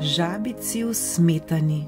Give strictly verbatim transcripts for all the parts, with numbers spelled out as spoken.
Žabici v smetani.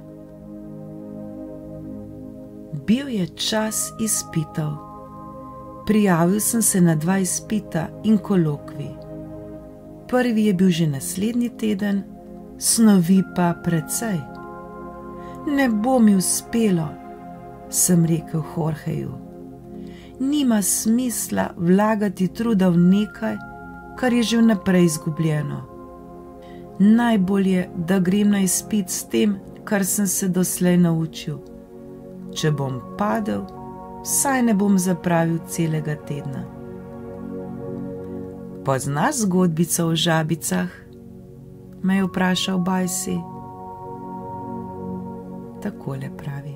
Bil je čas izpitov. Prijavil sem se na dva izpita in kolokvij. Prvi je bil že naslednji teden, snovi pa precej. Ne bo mi uspelo, sem rekel Jorgeju. Nima smisla vlagati truda v nekaj, kar je že vnaprej izgubljeno. Najbolje, da grem na izpit s tem, kar sem se doslej naučil. Če bom padel, saj ne bom zapravil celega tedna. Poznaš zgodbico o žabicah? Me je vprašal Bajsi. Takole pravi.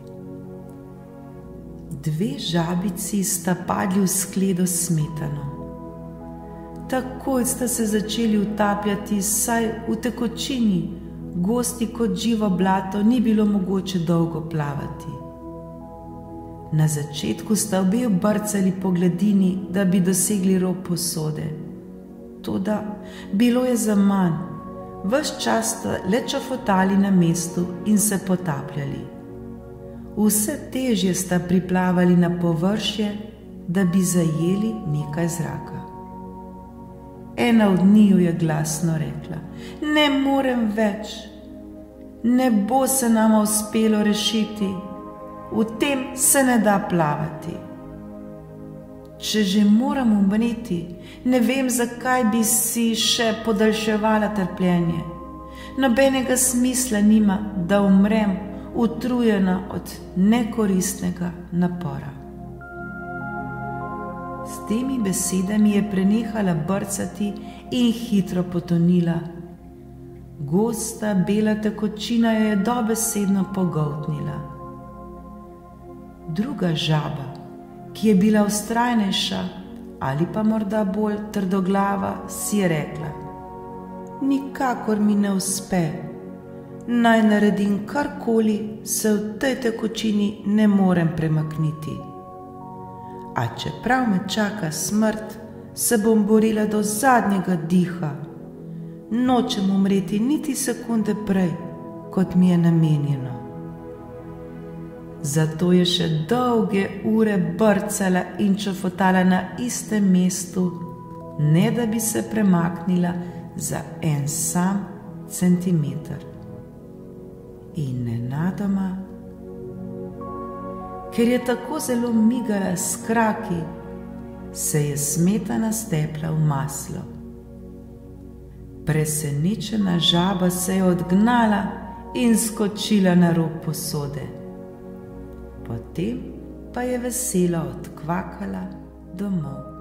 Dve žabici sta padli v skledo s smetano. Takoj sta se začeli utapljati, saj v tekočini, gosti kot živo blato, ni bilo mogoče dolgo plavati. Na začetku sta obe brcali po gladini, da bi dosegli rob posode. Toda bilo je zaman, ves čas sta le čofotali na mestu in se potapljali. Vse težje sta priplavali na površje, da bi zajeli nekaj zraka. Ena od njiju je glasno rekla: ne morem več, ne bo se nama uspelo rešiti, v tem se ne da plavati. Če že moram umreti, ne vem, zakaj bi si še podaljševala trpljenje. Nobenega smisla nima, da umrem utrujena od nekoristnega napora. S temi besedami je prenehala brcati in hitro potonila. Gosta bela tekočina jo je dobesedno pogoltnila. Druga žaba, ki je bila vztrajnejša ali pa morda bolj trdoglava, si je rekla: nikakor mi ne uspe, naj naredim karkoli, se v tej tekočini ne morem premakniti. A čeprav me čaka smrt, se bom borila do zadnjega diha. Nočem umreti niti sekunde prej, kot mi je namenjeno. Zato je še dolge ure brcala in čofotala na istem mestu, ne da bi se premaknila za en sam centimeter. In nenadoma, ker je tako zelo migala s kraki, se je smetana stepla v maslo. Presenečena žaba se je odgnala in skočila na rob posode. Potem pa je veselo odkvakala domov.